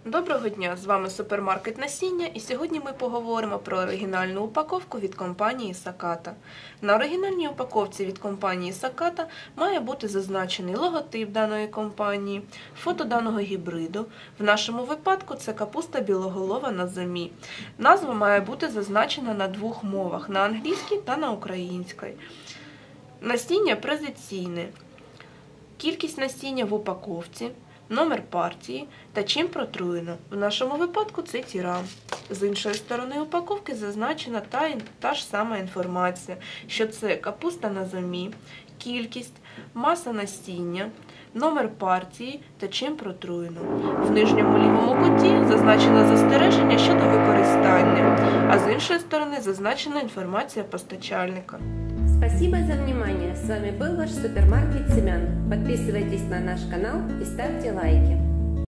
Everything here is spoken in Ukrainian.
Доброго дня! З вами супермаркет насіння, і сьогодні ми поговоримо про оригінальну упаковку від компанії Sakata. На оригінальній упаковці від компанії Sakata має бути зазначений логотип даної компанії, фото даного гібриду. В нашому випадку це капуста білоголова на зимі. Назва має бути зазначена на двох мовах – на англійській та на українській. Насіння презиційне. Кількість насіння в упаковці, номер партії та чим протруєно. В нашому випадку це тіран. З іншої сторони упаковки зазначена та ж сама інформація, що це капуста на зимі, кількість, маса насіння, номер партії та чим протруєно. В нижньому лівому куті зазначено застереження щодо використання, а з іншої сторони зазначена інформація постачальника. Спасибо за внимание. С вами был ваш супермаркет Семян. Подписывайтесь на наш канал и ставьте лайки.